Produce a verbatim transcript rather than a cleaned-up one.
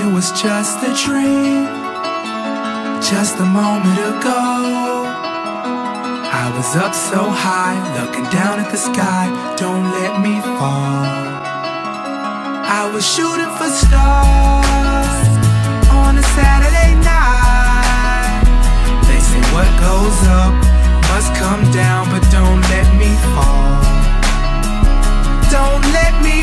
it was just a dream, just a moment ago. I was up so high, looking down at the sky. Don't let me fall. I was shooting for stars on a Saturday night. They say what goes up must come down, but don't let me fall. Don't let me